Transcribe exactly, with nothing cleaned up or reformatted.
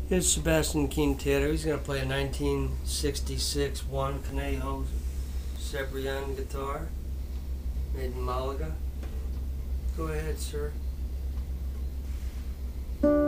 Here's Sebastian Quintero. He's going to play a nineteen sixty-six Juan Conejo Cebrian guitar, made in Malaga. Go ahead, sir.